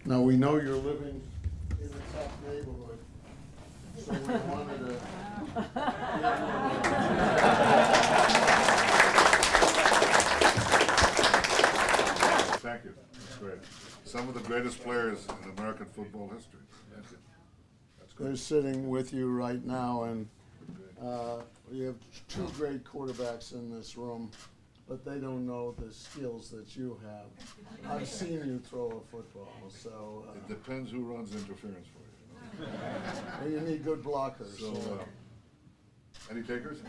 Now, we know you're living in a tough neighborhood, so we wanted to. Thank you. That's great. Some of the greatest players in American football history. That's They're good. sitting with you right now, and we have two great quarterbacks in this room, but they don't know the skills that you have. I've seen you throw a football, so. It depends who runs interference for you. Well, you need good blockers. So, any takers?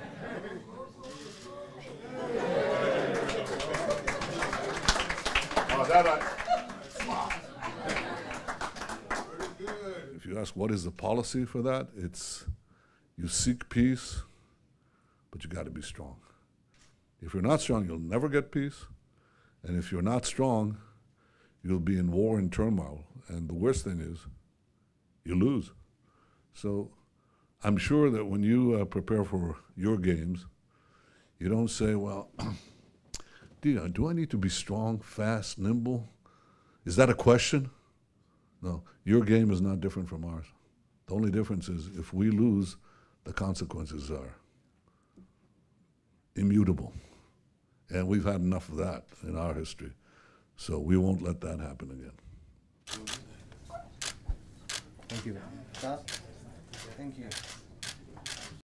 If you ask what is the policy for that, it's you seek peace, but you got to be strong. If you're not strong, you'll never get peace. And if you're not strong, you'll be in war and turmoil. And the worst thing is, you lose. So I'm sure that when you prepare for your games, you don't say, well, do I need to be strong, fast, nimble? Is that a question? No, your game is not different from ours. The only difference is if we lose, the consequences are immutable. And we've had enough of that in our history. So we won't let that happen again. Thank you. Thank you.